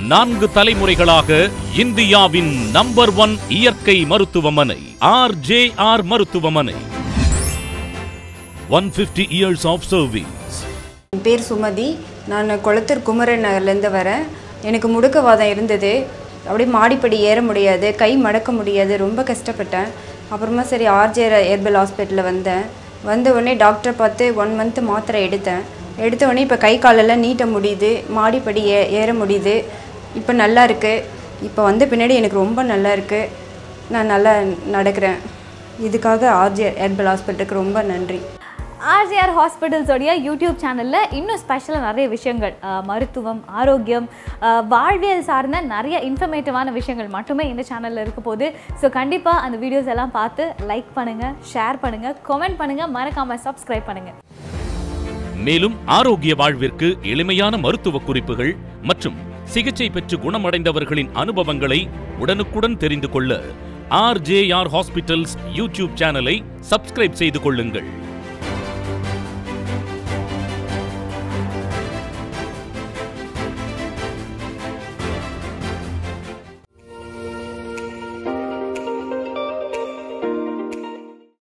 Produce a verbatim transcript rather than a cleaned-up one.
நான்கு தலைமுறைகளாக இந்தியாவின் நம்பர் ஒன் இயற்கை மருத்துவமனை ஆர் ஜே ஆர் மருத்துவமனை. one hundred fifty years of service. என் பேர் சுமதி. நான் கொளத்தூர் குமரன் நகர்லேருந்து வரேன். எனக்கு முடுக்கவாதம் இருந்தது. அப்படியே மாடிப்படி ஏற முடியாது, கை மடக்க முடியாது, ரொம்ப கஷ்டப்பட்டேன். அப்புறமா சரி ஆர் ஜே ஆர் ஹெர்பல் ஹாஸ்பிட்டலில் வந்தேன். வந்த உடனே டாக்டரை பார்த்து ஒன் மந்த்து மாத்திரை எடுத்தேன். எடுத்த உடனே இப்போ கை காலெல்லாம் நீட்ட முடியுது, மாடிப்படி ஏ ஏற முடியுது. இப்போ நல்லா இருக்குது. இப்போ வந்த பின்னாடி எனக்கு ரொம்ப நல்லா இருக்குது. நான் நல்லா நடக்கிறேன். இதுக்காக ஆர் ஜே ஆர் ஹெர்பல் ஹாஸ்பிட்டலுக்கு ரொம்ப நன்றி. ஆர் ஜே ஆர் ஹாஸ்பிட்டல்ஸோடைய யூடியூப் சேனலில் இன்னும் ஸ்பெஷலாக நிறைய விஷயங்கள், மருத்துவம், ஆரோக்கியம், வாழ்வியல் சார்ந்த நிறைய இன்ஃபர்மேட்டிவான விஷயங்கள் மட்டுமே இந்த சேனலில் இருக்க போகுது. ஸோ கண்டிப்பாக அந்த வீடியோஸ் எல்லாம் பார்த்து லைக் பண்ணுங்கள், ஷேர் பண்ணுங்கள், கமெண்ட் பண்ணுங்கள், மறக்காமல் சப்ஸ்கிரைப் பண்ணுங்கள். மேலும் ஆரோக்கிய வாழ்விற்கு எளிமையான மருத்துவ குறிப்புகள் மற்றும் சிகிச்சை பெற்று குணமடைந்தவர்களின் அனுபவங்களை உடனுக்குடன் தெரிந்து கொள்ள R J R hospitals YouTube சேனலை சப்ஸ்கிரைப் செய்து கொள்ளுங்கள்.